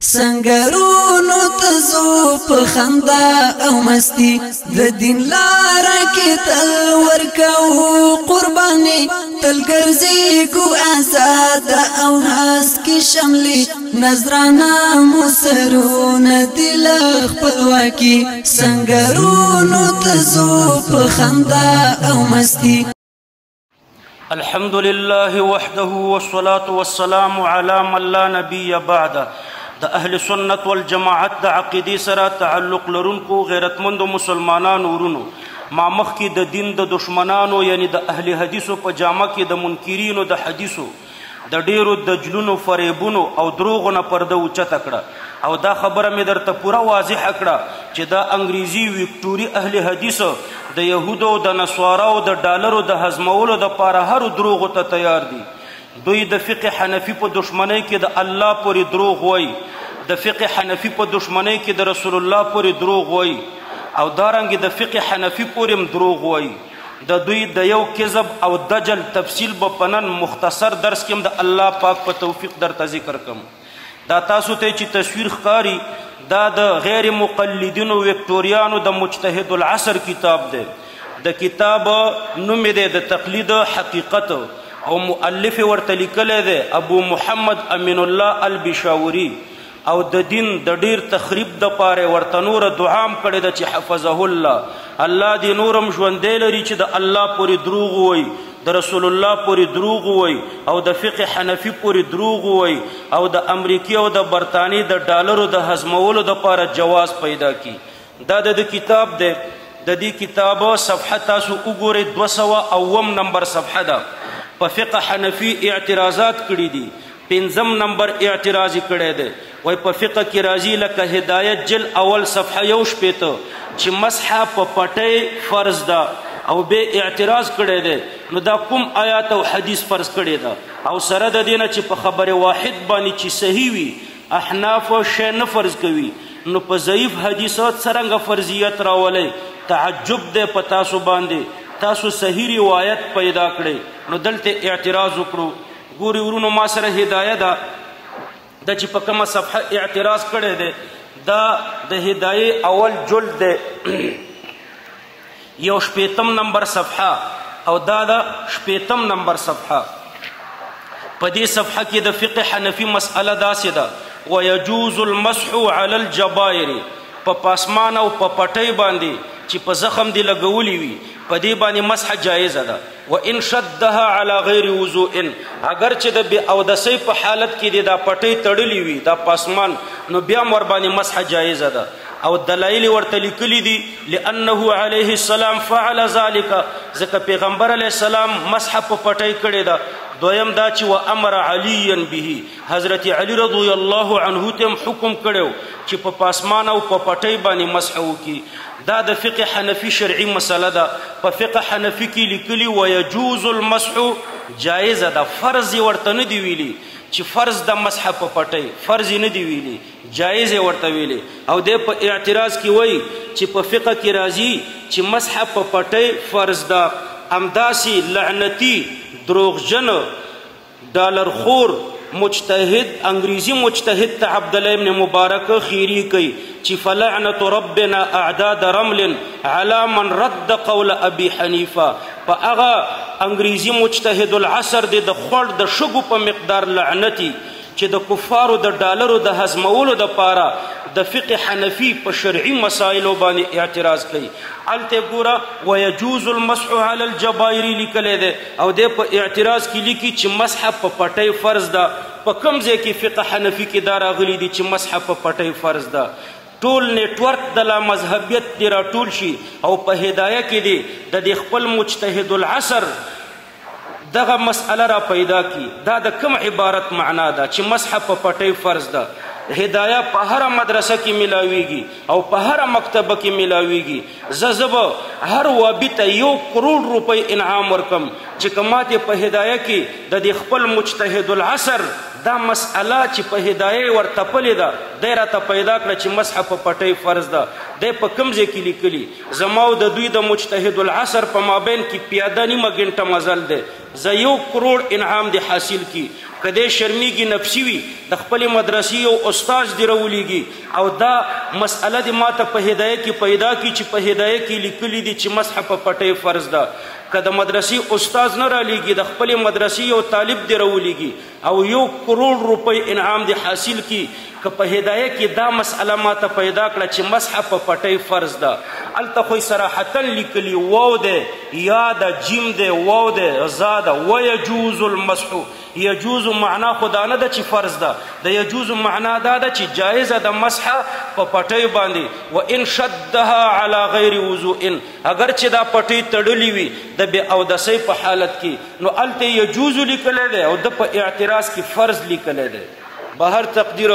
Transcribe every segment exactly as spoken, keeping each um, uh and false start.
سنگرونو تزو په خندا او مستی د دین لار کې تل ورکو قرباني تل ګرځي کو آزاد او هاس کې شملي نظرانه مسرونه دل خپلواکي سنگرونو تزو په خندا او مستی الحمد لله وحده والصلاة والسلام على من لا نبي بعده د اهل سنت والجماعت د عقیدې سره تعلق لرونکو غیرتمندو مسلمانانو ورونو ما مخکې د دین د دشمنانو یعنی د اهل حدیثو په جامه کې د منکرینو د حدیثو د ډیرو دجلونو فریبونو او دروغو نه پرده اوچته کړه او دا خبره مې درته پوره واضحه کړه چې دا انګریزي ویکټوري اهل حدیث د یهودو د نصاراو د ډالرو د هضمولو دپاره هرو دروغو ته تیار دي دوی د فقه حنفي په دشمنۍ کې د الله پورې دروغ وایي د فقه حنفي په دشمنۍ کې د رسول الله پورې دروغ وایي او دارنګې د فقه حنفي پورې هم دروغ وایي د دوی د یو کذب او دجل تفصیل به په نن مختصر درس کې هم د الله پاک په توفیق درته ذکر کم دا تاسو ته چې تصویر ښکاري دا د غیر مقلدینو ویکټوریانو د مجتهد العصر کتاب دی د کتاب نوم دی د تقلید حقیقت او مؤلف ورته لیکلی دی ابو محمد امین الله البشاوري او د دین د ډیر تخریب دپاره ورته نوره دعام کړې ده چې حفظه الله الله دې نورم ژوندی لري چې د الله پورې دروغ ووایي د رسول الله پورې دروغ ووایي او د فقه حنفي پورې دروغ ووایي او د امریکې او د برطانیې د ډالرو د هضمولو دپاره جواز پیدا کی دا د کتاب دی د دې کتاب صفحه تاسو وګورئ دوه سوه اووم نمبر صفحه ده په فقه حنفي اعتراضات کړي دي پنځم نمبر اعتراض کړی دی وای په فقه کې راځي لکه هدایت جل اول صفحه یو شپېته چې مسحه په پټۍ فرض ده او به اعتراض کړی دی نو دا کوم آیات او حدیث فرض کړی ده او سره د دې نه چې په خبر واحد باندې چې صحیح وي احناف شی نه فرض کوي نو په ضعیف حدیثات څرنګه فرضیت راولی تعجب دی په تاسو باندې تاسو صحیح روایت پیدا کړئ نو دلته اعتراض وکړو ګوري ورونو ما سره هدایه ده دا چې په کومه صفحه اعتراض کړی دی دا د هدایې اول جلد دی یو شپېتم نمبر صفحه او دا د شپېتم نمبر صفحه په دې صفحه کې د فقه حنفي مسئله داسې ده ویجوز المسح علی الجبائر په پاسمان او په پټۍ باندې چې په زخم دی لګولی وي په دې باندې مسح جایزه ده و ان شدها على غیر وضوء اگر چې د بې اودسۍ په حالت کې دی دا پټۍ تړلی وي دا پاسمان نو بیا هم ورباندې مسح جایزه ده او دلایل ورته لیکلي دي لانه علیه السلام فعل ذلك ځکه پیغمبر علیه السلام مسح په پټۍ کړې ده دویم دا چې و امر علیا به حضرت علی رضی الله عنه ته حکم کړو چې په پاسمان او په پټۍ باندې مسح وکړي دا د فقه حنفي شرعي مسله ده په فقه حنفي کې لیکلي ويجوز المسح جایزه ده فرض ورته نه دی ویلي چې فرض د مسح په پټۍ فرض نه دی ویلي جایز ورته ویلي او د په اعتراض کې وایي چې په فقه کې راځي چې مسح په پټۍ فرض ده همداسې لعنتي دروغجن ډالر خور مجتهد انګریزي مجتهد ته عبدالله ابن مبارک خیری کوي چې فلعنت ربنا اعداد رمل على من رد قول ابي حنیفه په هغه انګریزي مجتهد العصر دی د خوړ د شګو په مقدار لعنتي چې د کفارو د ډالرو د هضمولو دپاره د فقه حنفي په شرعي مسایلو باندې اعتراض کوي هلته ګوره ویجوز المسح علی الجبائر لیکلی دی او دی په اعتراض کې لیکي چې مسح په پټۍ فرض ده په کوم ځای کې فقه حنفي کې دا راغلی دي چې مسح په پټۍ فرض ده ټول نیټورک د لا مذهبیت دی راټول شي او په هدایه کې دی د دې خپل مجتهد العصر دغه مسئله را پیدا کی دا د کوم عبارت معنا ده چې مسح په پټۍ فرض ده هدایه په هره مدرسه کې ملاویږي او په هره مکتبه کې ملاویږي زه زه به هر وابي ته یو کروڑ روپۍ انعام ورکم چې که ماتې په هدایه کې د دې خپل مجتهد العصر دا مسئله چې په هدایه ورتپلې ده دی راته پیدا کړه چې مسح په پټۍ فرض ده دی په کوم ځای کې لیکلي زما او د دوی د مجتهد العصر په مابین کې پیاده نیمه ګنټه مزل دی زه یو کروڑ انعام دې حاصل کی که دی شرمیږي نفسي وي د خپلې مدرسې یو استاذ دې راولیږي او دا مسئله دې ما ته په هدایه کې پیدا کړي چې په هدایه کې لیکلي دي چې مسح په پټۍ فرض ده که د مدرسې استاذ نه رالیږي د خپلې مدرسې یو طالب دې راولیږي او یو کروڑ روپۍ انعام دې حاصل کی که په هدایه کې دا مسئله ما ته پیدا کړه چې مسح په پټۍ فرض ده هلته خو صراحتا لیکلي واو دی یا د جیم دی واو دی زا ده ویجوز المسح یجوز معنا خو دا نه ده چې فرض ده د یجوز معنا دا ده چې جایزه د مسح په پټۍ باندې و ان شدها علی غیر وضوء اگر چې دا پټۍ تړلې وي د بې اودسۍ په حالت کې نو هلته یجوز لیکلی دی او د په اعتراض کې فرض لیکلی دی بهر تقدیر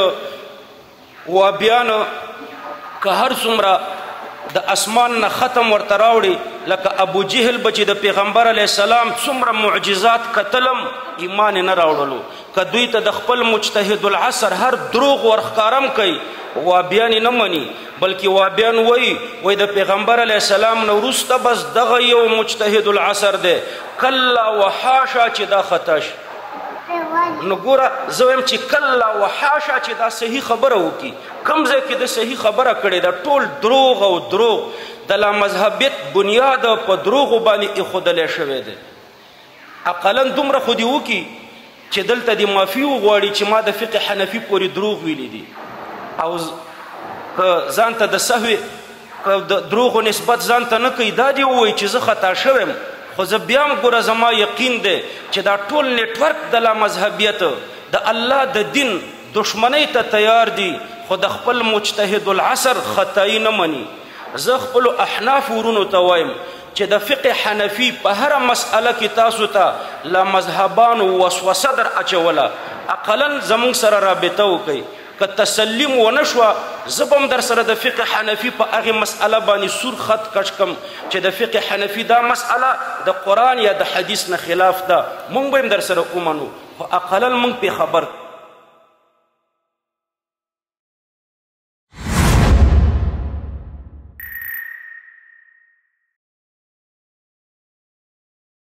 وابیانو که هر څومره د اسمان نه ختم ورته راوړي لکه ابو جهل به چې د پیغمبر علیه السلام څومره معجزات کتلم ایمان نه راوړلو که دوی ته د خپل مجتهد العصر هر دروغ ورښکارم کوي وابیان نه مني بلکې وابیان وایي وایي د پیغمبر علیه السلام نه وروسته بس دغه یو مجتهد العصر دی کله وحاشا چې دا خطا شي نو ګوره زه وایم چې کله وحاشا چې دا صحیح خبره وکړي کوم ځای کې د صحیح خبره کړې ده ټول دروغ او دروغ د لامذهبیت بنیاد په دروغو باندې ایښودلی شوی دی اقلا دومره خو دې وکړي چې دلته دې معافي وغواړي چې ما د فقه حنفي پورې دروغ ویلي دي او که ځان ته د سهوې که د دروغو نسبت ځان ته نه کوي دا دې ووایي چې زه خطا شوی یم خو زه بیا هم ګوره زما یقین دی چې دا ټول نیټورک د لامذهبیت د الله د دین دشمنۍ ته تیار دي خو د خپل مجتهد العصر خطایي نه مني زه خپلو احناف ورونو ته وایم چې د فقه حنفي په هره مسئله کې تاسو ته لامذهبانو وسوسه در اچوله اقلا زموږ سره رابطه وکئ که تسلیم ونه شوه زه به هم در سره د فقه حنفي په هغې مسئله باندې سور خط کش کم چې د فقه حنفي دا مسئله د قرآن یا د حدیث نه خلاف ده مونږ به هم در سره ومنو خو اقلا مونږ پې خبر